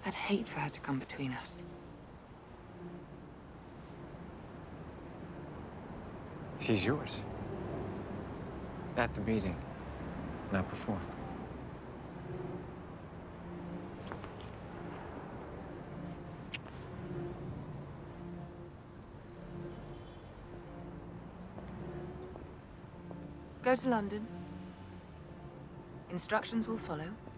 I'd hate for her to come between us. She's yours. At the meeting, not before. Go to London. Instructions will follow.